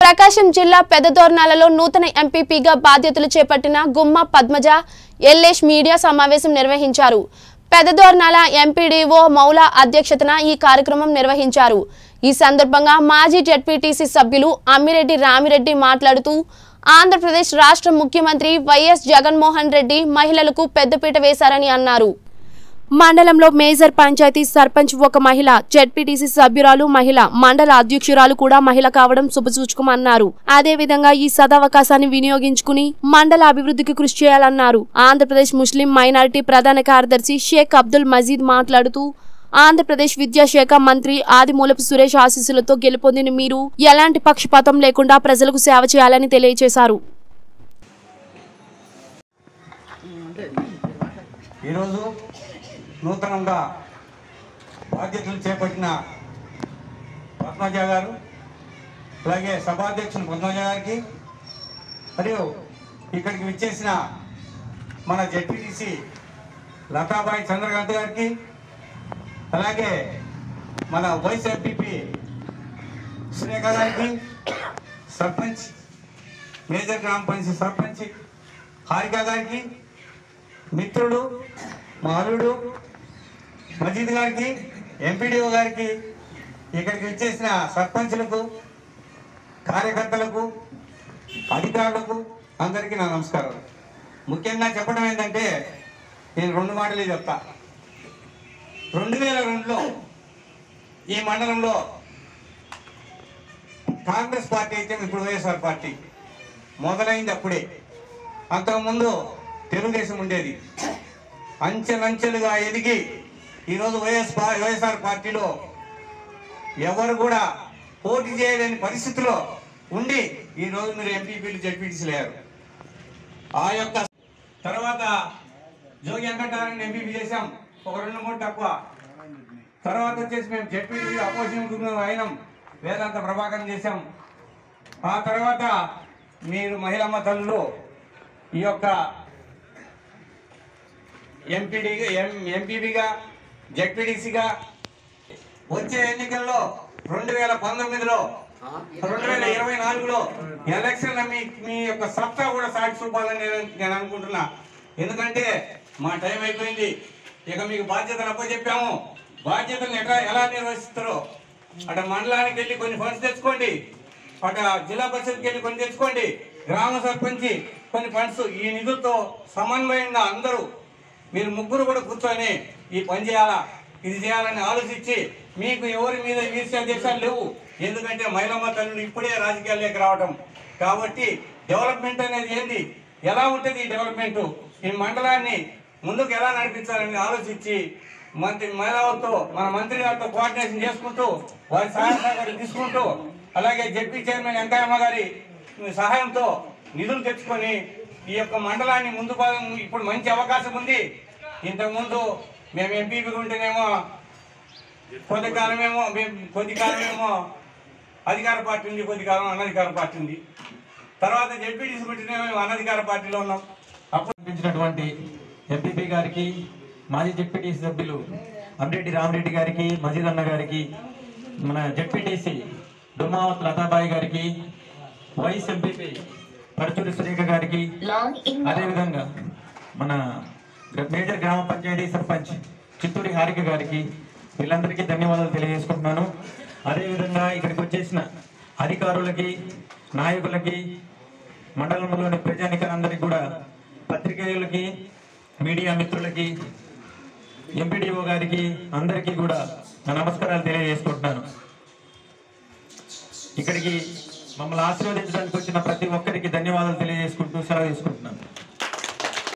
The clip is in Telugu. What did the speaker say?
ప్రకాశం జిల్లా పెదదోర్నాలలో నూతన ఎంపీపీగా బాధ్యతలు చేపట్టిన గుమ్మ పద్మజ ఎల్లేష్ మీడియా సమావేశం నిర్వహించారు. పెదదోర్నాల ఎంపీడీఓ మౌల అధ్యక్షతన ఈ కార్యక్రమం నిర్వహించారు. ఈ సందర్భంగా మాజీ జెడ్పీటీసీ సభ్యులు అమ్మిరెడ్డి రామిరెడ్డి మాట్లాడుతూ ఆంధ్రప్రదేశ్ రాష్ట్ర ముఖ్యమంత్రి వైఎస్ జగన్మోహన్ రెడ్డి మహిళలకు పెద్దపీట వేశారని అన్నారు. మండలంలో మేజర్ పంచాయతీ సర్పంచ్ ఒక మహిళ, జెడ్పీటీసీ సభ్యురాలు మహిళ, మండల అధ్యక్షురాలు కూడా మహిళ కావడం శుభసూచకమన్నారు. అదేవిధంగా ఈ సదవకాశాన్ని వినియోగించుకుని మండల అభివృద్ధికి కృషి చేయాలన్నారు. ఆంధ్రప్రదేశ్ ముస్లిం మైనారిటీ ప్రధాన కార్యదర్శి షేక్ అబ్దుల్ మజీద్ మాట్లాడుతూ ఆంధ్రప్రదేశ్ విద్యాశాఖ మంత్రి ఆదిమూలపు సురేష్ ఆశీస్సులతో గెలుపొందిన మీరు ఎలాంటి పక్షపాతం లేకుండా ప్రజలకు సేవ చేయాలని తెలియజేశారు. నూతనంగా బాధ్యతలు చేపట్టిన పద్మజ గారు, అలాగే సభాధ్యక్షులు పద్మజ గారికి, మరియు ఇక్కడికి విచ్చేసిన మన జెడ్పీటీసీ లతాబాయి చంద్రకాంత్ గారికి, అలాగే మన వైస్ ఎంపీపీ సురేఖ గారికి, సర్పంచ్ మేజర్ గ్రామ పంచాయతీ సర్పంచ్ హారిక గారికి, మిత్రుడు మా అల్లుడు మజీద్ గారికి, ఎంపీడీఓ గారికి, ఇక్కడికి వచ్చేసిన సర్పంచులకు, కార్యకర్తలకు, అధికారులకు అందరికీ నా నమస్కారం. ముఖ్యంగా చెప్పడం ఏంటంటే నేను 2 మాటలే చెప్తా. 2002లో ఈ మండలంలో కాంగ్రెస్ పార్టీ అయితే ఇప్పుడు వైఎస్ఆర్ పార్టీ మొదలైంది అప్పుడే. అంతకుముందు తెలుగుదేశం ఉండేది. అంచెలంచెలుగా ఎదిగి ఈరోజు వైఎస్ఆర్ పార్టీలో ఎవరు కూడా పోటీ చేయలేని పరిస్థితిలో ఉండి ఈరోజు మీరు ఎంపీపీలు జెడ్పీటీసీలు అయ్యారు. ఆ యొక్క తర్వాత జోగి వెంకటారాయణ ఎంపీపీ చేశాం, ఒక 2-3 తక్కువ. తర్వాత వచ్చేసి మేము జెడ్పీటీసీ అపోజిషన్ అయినాం, వేదాంత ప్రభాకరన్ చేశాం. ఆ తర్వాత మీరు మహిళమ్మ తల్లులు ఈ యొక్క ఎంపీపీగా జెడ్పీటీసీగా వచ్చే ఎన్నికల్లో 2019లో 2024లో ఎలక్షన్ మీ యొక్క సత్తా కూడా సాక్షి చూపాలని నేను అనుకుంటున్నా. ఎందుకంటే మా టైం అయిపోయింది. ఇక మీకు బాధ్యతలు అప్పచెప్పాము. బాధ్యతలను ఎలా నిర్వహిస్తారో అటు మండలానికి వెళ్ళి కొన్ని ఫండ్స్ తెచ్చుకోండి, అటు జిల్లా పరిషత్కి వెళ్ళి కొన్ని తెచ్చుకోండి, గ్రామ సర్పంచి కొన్ని ఫండ్స్, ఈ నిధులతో సమన్వయంగా అందరూ మీరు ముగ్గురు కూడా కూర్చొని ఈ పని చేయాలా, ఇది చేయాలని ఆలోచించి, మీకు ఎవరి మీద ఈర్ష్యాదేశాలు లేవు. ఎందుకంటే మహిళమ్మ తల్లులు ఇప్పుడే రాజకీయాల్లోకి రావటం కాబట్టి డెవలప్మెంట్ అనేది ఏంది, ఎలా ఉంటుంది ఈ డెవలప్మెంట్, ఈ మండలాన్ని ముందుకు ఎలా నడిపించాలని ఆలోచించి మహిళలతో మన మంత్రి గారితో కోఆర్డినేషన్ చేసుకుంటూ వారి సహాయ సహకారం తీసుకుంటూ, అలాగే జెడ్పీ చైర్మన్ వెంకయ్యమ్మ గారి సహాయంతో నిధులు తెచ్చుకొని ఈ యొక్క మండలాన్ని ముందు ఇప్పుడు మంచి అవకాశం ఉంది. ఇంతకుముందు మేము ఎంపీపీ ఉంటేనేమో కొద్ది కాలమేమో అధికార పార్టీ ఉంది, కొద్ది కాలం అనధికార పార్టీ ఉంది. తర్వాత జెడ్పీటీసీ ఉంటేనేమో మేము అనధికార పార్టీలో ఉన్నాం. అప్పుడు అనిపించినటువంటి ఎంపీపీ గారికి, మాజీ జెడ్పీటీసీ సభ్యులు అమ్మిరెడ్డి రామిరెడ్డి గారికి, మజీద్ అన్న గారికి, మన జెడ్పీటీసీ డుమ్మావత్ లతాబాయి గారికి, వైస్ ఎంపీపీ పరచూరి సురేఖ గారికి, అదేవిధంగా మన మేజర్ గ్రామ పంచాయతీ సర్పంచ్ చిత్తూరి హారిక గారికి, వీళ్ళందరికీ ధన్యవాదాలు తెలియజేసుకుంటున్నాను. అదేవిధంగా ఇక్కడికి వచ్చేసిన అధికారులకి, నాయకులకి, మండలంలోని ప్రజానికులందరికీ కూడా, పత్రికేయులకి, మీడియా మిత్రులకి, ఎంపీడీఓ గారికి అందరికీ కూడా నా నమస్కారాలు తెలియజేసుకుంటున్నాను. ఇక్కడికి మమ్మల్ని ఆశీర్వదించడానికి వచ్చిన ప్రతి ఒక్కరికి ధన్యవాదాలు తెలియజేసుకుంటూ సెలవు తీసుకుంటున్నాను.